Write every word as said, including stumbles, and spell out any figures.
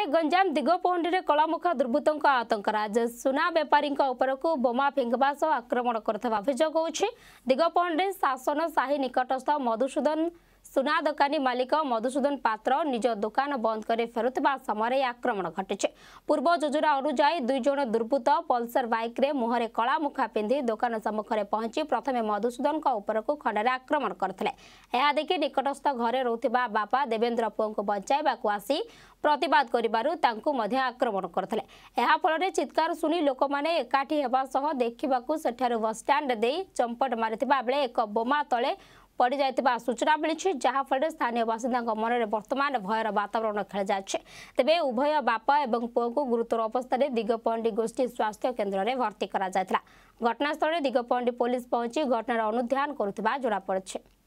गंजाम दिगपहंडी में कलामुखा दुर्बृत्तों आतंक आज सुना बेपारी उपरकू बोमा फिंगवा सह आक्रमण करथिबा अभियोग होछि। दिगपहंडी शासन साही निकटस्थ मधुसूदन सुना दोकानी मालिक मधुसूदन पात्र निज दुकान बंद कर फेरुवा समय आक्रमण घटी। पूर्व योजना अनुजाई दुई जन दुर्बृत्त पल्सर बाइक रे मुहरे कला मुखा पिंधि दुकान सम्मुखें पहुंची प्रथमे मधुसूदन उपरकू खंडे आक्रमण करथिले। यह देखि निकटस्थ घरे रहुथिबा बापा देवेंद्र पुओं को बचाइबाकू आसी प्रतिवाद करिबारु तांकू मध्य आक्रमण करथिले। एहा फଳରେ चित्कार सुनी लोक माने एकाठी हेबा सह देखिबाकू सेठारु बस स्टैंड देई चंपट मारिथिबा बेले एक बोमा तळे पड़ जाइतिबा सूचना मिली, जहाँ फल स्थानीय बासिंदा मन में वर्तमान भयर वातावरण खेल जाए। तेबे उभय बापा और पुओं को गुरुतर अवस्था दिगपहंडी गोष्ठी स्वास्थ्य केन्द्र में भर्ती करा जायतिला। घटनास्थल दिगपहंडी पुलिस पहुंची घटनार अनुध्यान करुथिबा जଣା पड़िछि।